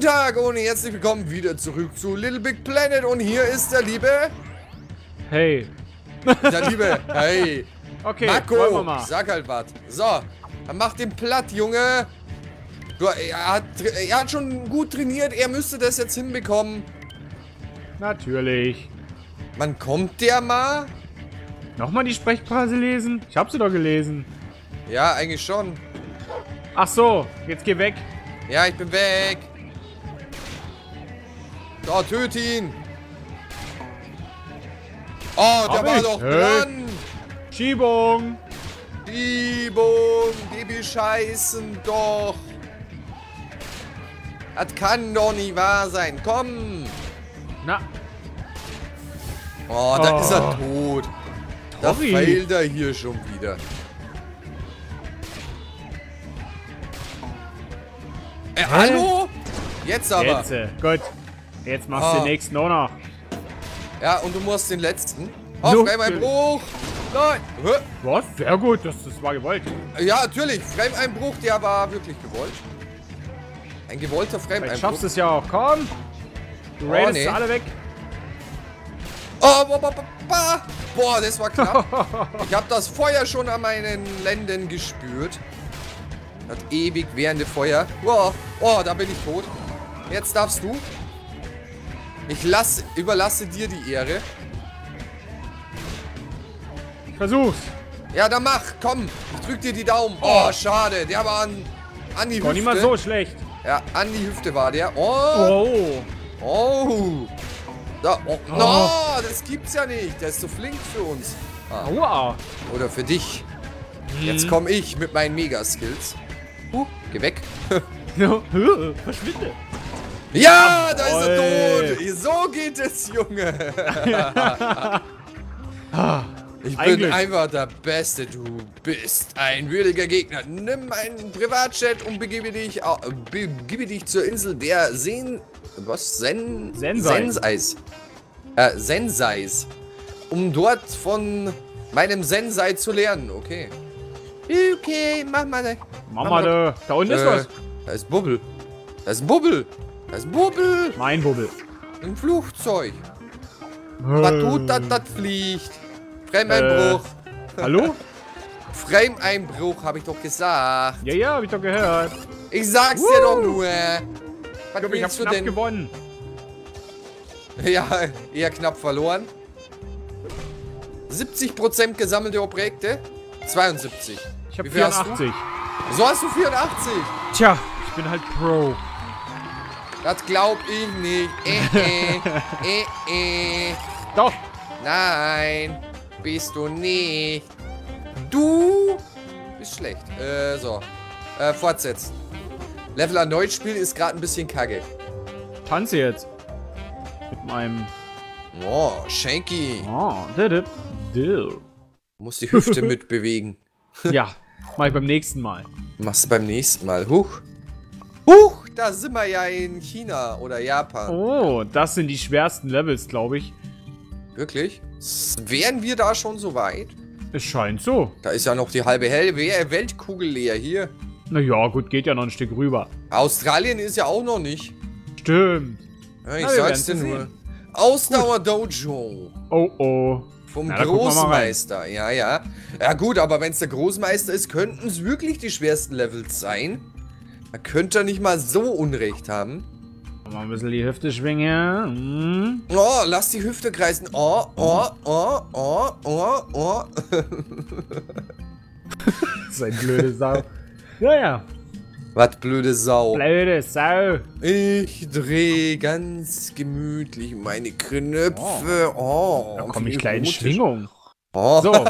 Tag und herzlich willkommen wieder zurück zu Little Big Planet und hier ist der liebe... Hey. Der liebe... Hey. Okay, Marco, wollen wir mal. sag halt was. So, dann mach den platt, Junge. Du, er hat schon gut trainiert, er müsste das jetzt hinbekommen. Natürlich. Wann kommt der mal? Nochmal die Sprechphrase lesen? Ich hab sie doch gelesen. Ja, eigentlich schon. Ach so, jetzt geh weg. Ja, ich bin weg. So, töte ihn. Oh, der war doch dran. Schiebung. Schiebung, die bescheißen doch. Das kann doch nicht wahr sein. Komm. Na. Oh, da ist er tot. Da Sorry. fehlt er hier schon wieder. Hallo? Jetzt aber. Jetzt, gut. Jetzt machst du den nächsten auch noch. Ja, und du musst den letzten. Oh, Frame-Einbruch. Nein. Was? Sehr gut, das war gewollt. Ja, natürlich. Frame-Einbruch, der war wirklich gewollt. Ein gewollter Vielleicht Frame-Einbruch. schaffst du es ja auch. Komm. Du raidest sie alle weg. Oh, boah, das war knapp. Ich habe das Feuer schon an meinen Lenden gespürt. Das ewig währende Feuer. Oh, oh, da bin ich tot. Jetzt darfst du. Ich überlasse dir die Ehre. Ich versuch's. Ja, dann mach, komm. Ich drück dir die Daumen. Oh, schade. Der war an die Hüfte. War nicht mal so schlecht. Ja, an die Hüfte war der. Oh. Oh. Oh. Da, oh. No, das gibt's ja nicht. Der ist so flink für uns. Ah. Aua. Oder für dich. Jetzt komme ich mit meinen Mega-Skills. Geh weg. Verschwinde. Ja, da ist er tot. So geht es, Junge. Ich bin einfach der Beste. Du bist ein würdiger Gegner. Nimm einen Privatchat und begebe dich zur Insel der Senseis. Um dort von meinem Sensei zu lernen. Okay. Okay, mach mal. Da unten ist was. Da ist Bubbel. Da ist ein Bubbel. Da ist ein Bubbel. Mein Bubbel. Ein Flugzeug. Was tut das? Das fliegt. Frame-Einbruch. Hallo? Frame-Einbruch, habe ich doch gesagt. Ja, hab ich doch gehört. Ich sag's dir doch nur. Was Ich hab knapp gewonnen. Ja, eher knapp verloren. 70% gesammelte Objekte. 72. Ich hab Wie viel 84. Hast du? So hast du 84. Tja, ich bin halt Pro. Das glaub ich nicht. Doch. Nein, bist du nicht. Du bist schlecht. So. Fortsetzen. Level erneut spielen ist gerade ein bisschen kacke. Tanze jetzt. Mit meinem... Oh, Shanky. Oh, Muss die Hüfte mitbewegen. Ja, mach ich beim nächsten Mal. Machst du beim nächsten Mal. Huch. Huch, da sind wir ja in China oder Japan. Oh, das sind die schwersten Levels, glaube ich. Wirklich? Wären wir da schon so weit? Es scheint so. Da ist ja noch die halbe Weltkugel leer hier. Naja, gut, geht ja noch ein Stück rüber. Australien ist ja auch noch nicht. Stimmt. Ja, ich sag's dir nur. Ausdauer-Dojo. Oh, oh. Vom Großmeister. Ja, ja. Ja gut, aber wenn es der Großmeister ist, könnten es wirklich die schwersten Levels sein. Da könnte er nicht mal so Unrecht haben. Mal ein bisschen die Hüfte schwingen. Oh, lass die Hüfte kreisen. Oh. So ein blöde Sau. Naja. Was blöde Sau. Blöde Sau. Ich drehe ganz gemütlich meine Knöpfe. Oh. Da komme ich gleich in Schwingung. Oh. So.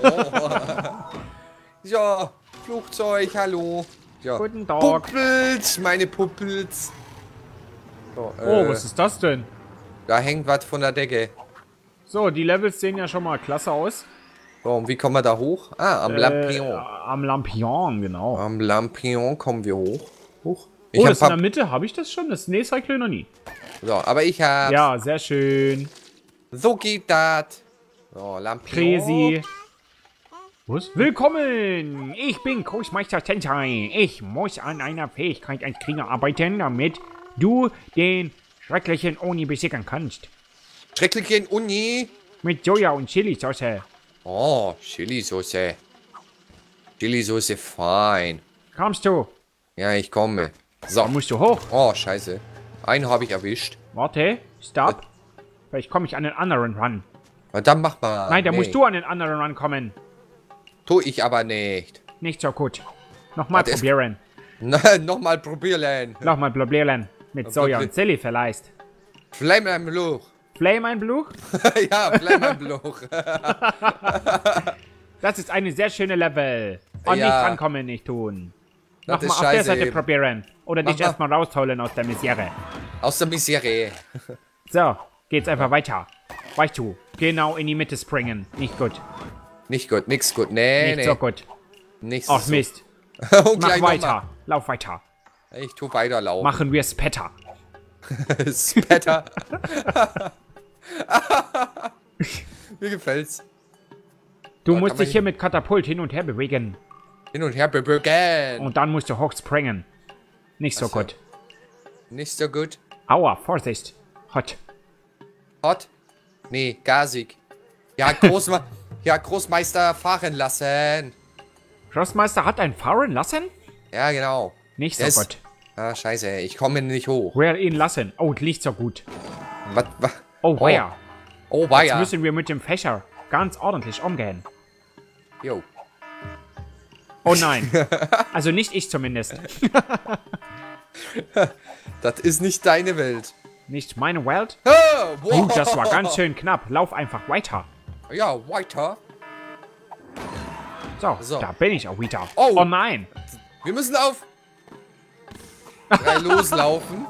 Ja, Flugzeug, hallo. Ja. Guten Tag. Puppels, meine Puppels. So, oh, was ist das denn? Da hängt was von der Decke. So, die Levels sehen ja schon mal klasse aus. So, und wie kommen wir da hoch? Ah, am Lampion. Am Lampion, genau. Am Lampion kommen wir hoch. Oh, das in der Mitte, habe ich das schon? Das Cyclone noch nie. So, aber ich hab's. Ja, sehr schön. So geht das. So, Lampion. Crazy. Was? Willkommen! Ich bin Großmeister Sensei. Ich muss an einer Fähigkeit als Krieger arbeiten, damit du den schrecklichen Oni besiegen kannst. Schrecklichen Uni. Mit Soja und Chilisauce. Oh, Chilisauce. Chilisauce, fein. Kommst du? Ja, ich komme. So. Dann musst du hoch. Oh, scheiße. Einen habe ich erwischt. Warte, stopp. Vielleicht komme ich an den anderen ran. Und dann mach mal. Nein, da musst du an den anderen rankommen. Tu ich aber nicht. Nicht so gut. Nochmal Das ist- probieren. Nochmal probieren. Nochmal probieren. Mit Soja und Chili vielleicht. Flame am Bluch. Flame ein Bluch? Ja, Flame am Bluch. Das ist eine sehr schöne Level. Und Ja. nicht rankommen, nicht tun. Das Nochmal ist auf der scheiße Seite eben. probieren. Oder dich Mach mal. erstmal rausholen aus der Misere. Aus der Misere. So, geht's einfach weiter. Weißt du, genau in die Mitte springen. Nicht gut. Nicht gut, nix gut. Nee, Nicht so gut. Nichts Ach so. Mist. Und Mach gleich weiter. Lauf weiter. nochmal. Ich tu weiterlaufen. Machen wir Spatter. Spatter. Mir gefällt's. Du Da musst kann man dich hier mit Katapult hin und her bewegen. Hin und her bewegen. Und dann musst du hochspringen. Nicht so Ach so. gut. Nicht so gut. Aua, Vorsicht. Hot. Hot? Nee, gasig. Ja, Großmeister fahren lassen. Großmeister hat einen fahren lassen? Ja, genau. Nicht so Das- gut. Ah, scheiße, ich komme nicht hoch. Wer ihn lassen? Oh, nicht so gut. Was? Oh, weia. Oh, Jetzt weia. müssen wir mit dem Fächer ganz ordentlich umgehen. Jo. Oh nein. Also nicht ich zumindest. Das ist nicht deine Welt. Nicht meine Welt. Ah, wow. Oh, das war ganz schön knapp. Lauf einfach weiter. Ja, weiter. So, So. da bin ich auch wieder. Oh. Oh nein. Wir müssen auf 3 loslaufen.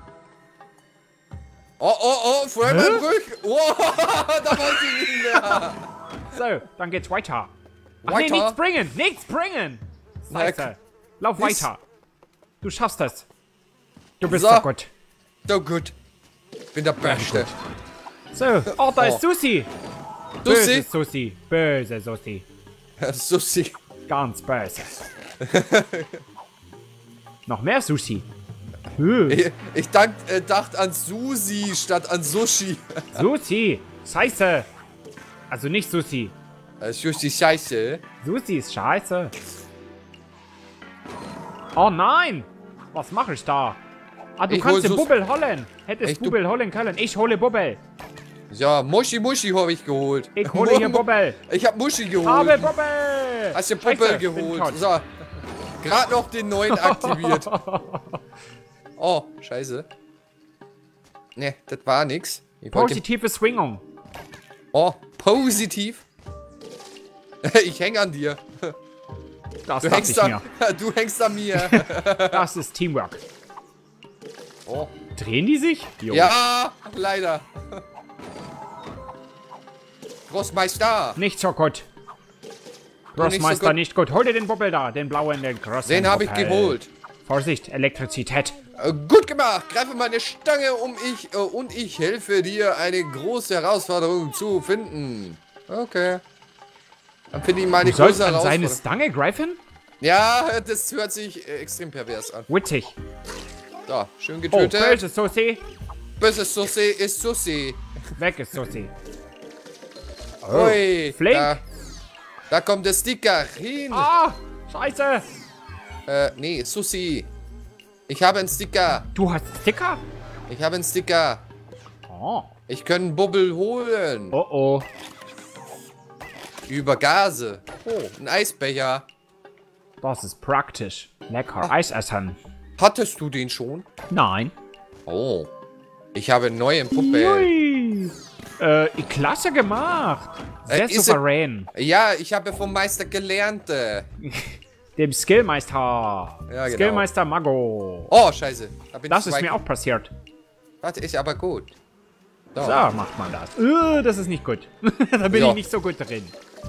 Oh, Feuerwehrbrück. Oh, da wollte ich nicht mehr. So, dann geht's weiter. Ach nee, Weiter? nicht springen. Nicht springen. Scheiße. Na, Lauf nicht- weiter. Du schaffst es. Du bist So. so gut. So gut. Bin der Beste. So, oh, da Oh. ist Susi. Susi? Böse Susi. Böse Susi. Susi. Ganz böse. Noch mehr Sushi. Ich dachte an Susi statt an Sushi. Sushi. Scheiße. Also nicht Sushi. Sushi scheiße. Sushi ist scheiße. Oh nein. Was mache ich da? Ah, du Ich hol kannst den Sus- Bubbel holen. Hättest Echt, du- Bubbel holen können. Ich hole Bubbel. Ja, Muschi habe ich geholt. Ich hole hier Bubbel. Ich hab Muschi geholt. Habe Bubbel. Hast du Scheiße, Puppel bin geholt? tot. So. Gerade noch den neuen aktiviert. Oh, scheiße. Ne, das war nix. Ich wollte... Positive Schwingung. Oh, positiv. Ich häng an dir. Das Du dachte hängst, ich mir. du hängst an mir. Das ist Teamwork. Oh. Drehen die sich? Jo. Ja, leider. Großmeister. Nicht so gut. nicht so Großmeister gut. nicht gut. Hol dir den Bubbel da. Den blauen, den großen. Den habe ich Bubbel. geholt. Vorsicht, Elektrizität. Gut gemacht. Greife meine Stange und ich helfe dir, eine große Herausforderung zu finden. Okay. Dann finde ich mal Du die sollst große an seine Herausforderung. Stange greifen? Ja, das hört sich extrem pervers an. Witzig. So, schön Oh, getötet. böse Susi. Böse Susi ist Susi. Weg ist Susi. Ui, Flink. da kommt der Sticker hin. Ah, scheiße. Nee, Susi. Ich habe einen Sticker. Du hast Sticker? Ich habe einen Sticker. Oh. Ich kann einen Bubbel holen. Oh, oh. Über Gase. Oh, ein Eisbecher. Das ist praktisch. Lecker. Eis essen. Hattest du den schon? Nein. Oh. Ich habe einen neuen Puppe. Ui. Klasse gemacht. Sehr ist souverän. Ja, ich habe vom Meister gelernt. Dem Skillmeister. Ja, genau. Skillmeister Mago. Oh, scheiße. Da bin Das ich ist zu mir weit. auch passiert. Das ist aber gut. So. So macht man das. Das ist nicht gut. Da bin Ja. ich nicht so gut drin.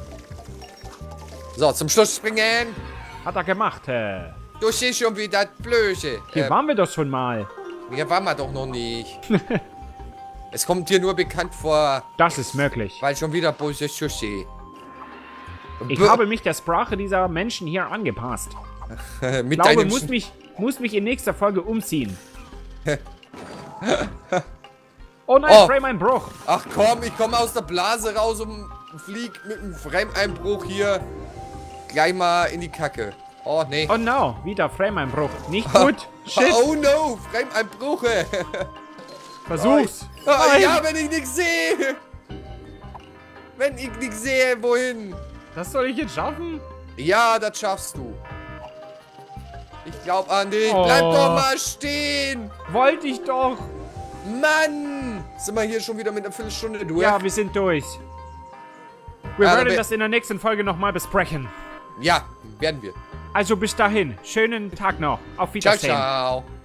So, zum Schluss springen. Hat er gemacht. Du siehst schon wieder Blöße. Hier waren wir doch schon mal. Hier waren wir doch noch nicht. Es kommt dir nur bekannt vor, Das ist möglich. weil schon wieder böse Sushi. Ich habe mich der Sprache dieser Menschen hier angepasst. mit Ich glaube, deinem muss mich in nächster Folge umziehen. Oh nein, Oh. Frame-Einbruch. Ach komm, ich komme aus der Blase raus und flieg mit einem Frame-Einbruch hier gleich mal in die Kacke. Oh, nee. Oh no, wieder Frame-Einbruch. Nicht gut. Shit. Oh no, Frame-Einbruch. Versuch's. Oh, Nein. ja, wenn ich nichts sehe. Wenn ich nichts sehe, wohin? Das soll ich jetzt schaffen? Ja, das schaffst du. Ich glaub an dich. Oh. Bleib doch mal stehen. Wollte ich doch. Mann. Sind wir hier schon wieder mit einer Viertelstunde durch? Ja, wir sind durch. Wir Ja, werden dann das in der nächsten Folge nochmal besprechen. Ja, werden wir. Also bis dahin. Schönen Tag noch. Auf Ciao, Wiedersehen. ciao.